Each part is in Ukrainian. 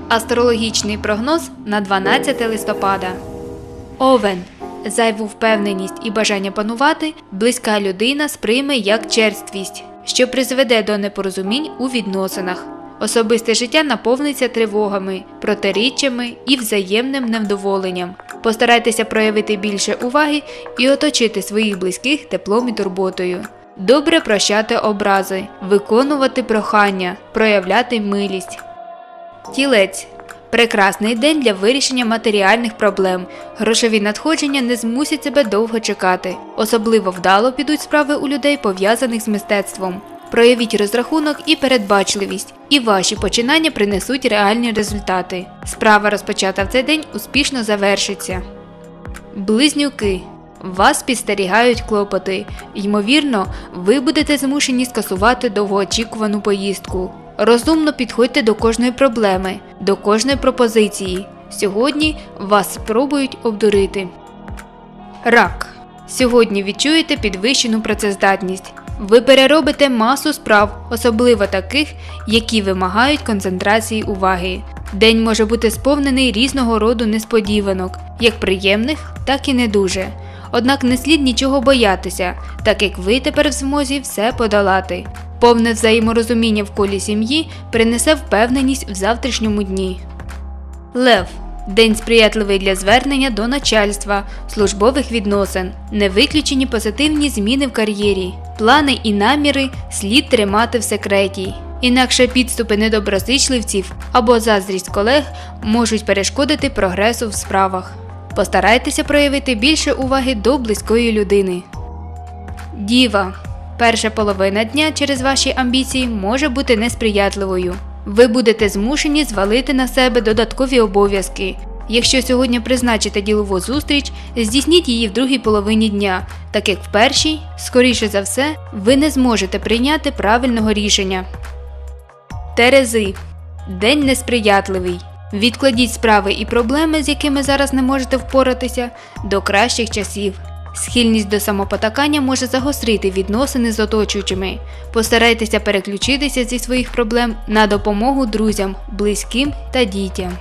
Астрологічний прогноз на 12 листопада. Овен. Зайву впевненість і бажання панувати близька людина сприйме як черствість, що призведе до непорозумінь у відносинах. Особисте життя наповниться тривогами, протиріччями і взаємним невдоволенням. Постарайтеся проявити більше уваги і оточити своїх близьких теплом і турботою. Добре прощати образи, виконувати прохання, проявляти милість. Тілець. Прекрасний день для вирішення матеріальних проблем. Грошові надходження не змусять себе довго чекати. Особливо вдало підуть справи у людей, пов'язаних з мистецтвом. Проявіть розрахунок і передбачливість, і ваші починання принесуть реальні результати. Справа, розпочата в цей день, успішно завершиться. Близнюки. Вас підстерігають клопоти. Ймовірно, ви будете змушені скасувати довгоочікувану поїздку. Розумно підходьте до кожної проблеми, до кожної пропозиції. Сьогодні вас спробують обдурити. Рак. Сьогодні відчуєте підвищену працездатність. Ви переробите масу справ, особливо таких, які вимагають концентрації уваги. День може бути сповнений різного роду несподіванок, як приємних, так і не дуже. Однак не слід нічого боятися, так як ви тепер в змозі все подолати. Повне взаєморозуміння в колі сім'ї принесе впевненість в завтрашньому дні. Лев. День сприятливий для звернення до начальства, службових відносин. Не виключені позитивні зміни в кар'єрі. Плани і наміри слід тримати в секреті. Інакше підступи недоброзичливців або заздрість колег можуть перешкодити прогресу в справах. Постарайтеся проявити більше уваги до близької людини. Діва. Перша половина дня через ваші амбіції може бути несприятливою. Ви будете змушені звалити на себе додаткові обов'язки. Якщо сьогодні призначите ділову зустріч, здійсніть її в другій половині дня, так як в першій, скоріше за все, ви не зможете прийняти правильного рішення. Терези. День несприятливий. Відкладіть справи і проблеми, з якими зараз не можете впоратися, до кращих часів. Схильність до самопотакання може загострити відносини з оточуючими. Постарайтеся переключитися зі своїх проблем на допомогу друзям, близьким та дітям.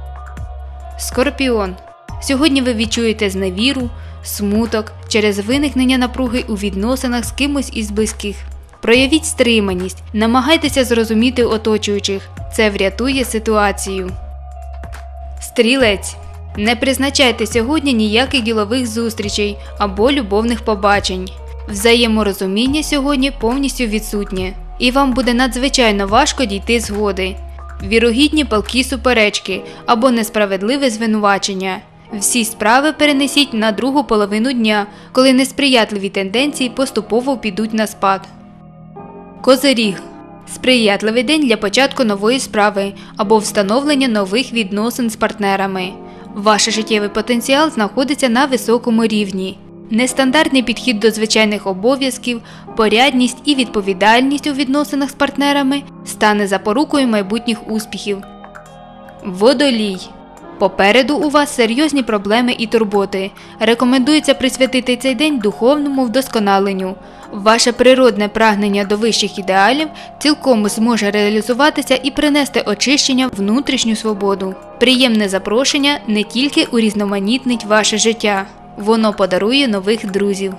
Скорпіон. Сьогодні ви відчуєте зневіру, смуток через виникнення напруги у відносинах з кимось із близьких. Проявіть стриманість, намагайтеся зрозуміти оточуючих. Це врятує ситуацію. Стрілець. Не призначайте сьогодні ніяких ділових зустрічей або любовних побачень. Взаєморозуміння сьогодні повністю відсутнє, і вам буде надзвичайно важко дійти згоди. Вірогідні палкі суперечки або несправедливе звинувачення. Всі справи перенесіть на другу половину дня, коли несприятливі тенденції поступово підуть на спад. Козиріг. Сприятливий день для початку нової справи або встановлення нових відносин з партнерами. Ваш життєвий потенціал знаходиться на високому рівні. Нестандартний підхід до звичайних обов'язків, порядність і відповідальність у відносинах з партнерами стане запорукою майбутніх успіхів. Водолій. Попереду у вас серйозні проблеми і турботи. Рекомендується присвятити цей день духовному вдосконаленню. Ваше природне прагнення до вищих ідеалів цілком зможе реалізуватися і принести очищення в внутрішню свободу. Приємне запрошення не тільки урізноманітнить ваше життя, воно подарує нових друзів.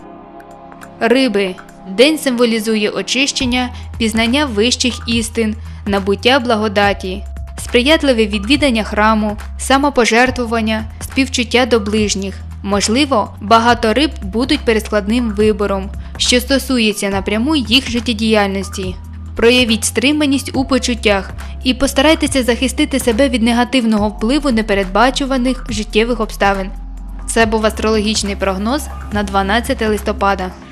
Риби. День символізує очищення, пізнання вищих істин, набуття благодаті. Сприятливе відвідання храму, самопожертвування, співчуття до ближніх. Можливо, багато риб будуть перед складним вибором, що стосується напряму їх життєдіяльності. Проявіть стриманість у почуттях і постарайтеся захистити себе від негативного впливу непередбачуваних життєвих обставин. Це був астрологічний прогноз на 12 листопада.